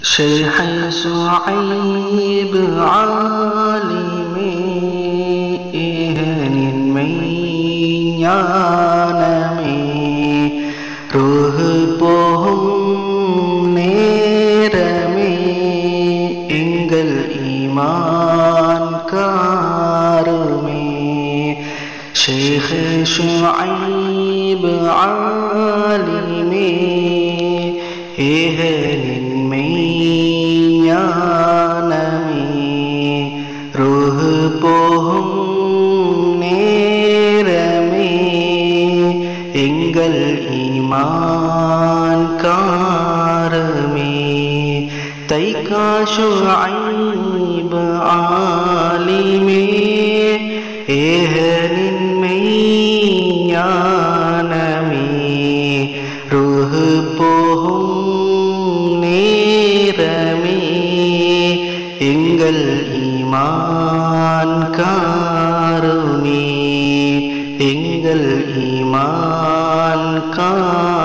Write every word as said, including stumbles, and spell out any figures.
شيخ شعيب عالمي إهن மெய்ஞானமே ரூஹ் போகும் நேரமே எங்கள் ஈமான் காருமே ஷேக் ஷுஐப் ஆலிமே ஏஹனின் மெய்ஞானமே ரூஹ் போகும் நேரமே எங்கள் ஈமான் காருமே தைக்கா ஷுஐப் ஆலிமே ஏஹனின் மெய்ஞானமே ரூஹ் போகும் நேரமே எங்கள் ஈமான் காருமே எங்கள் ஈமான் காருமே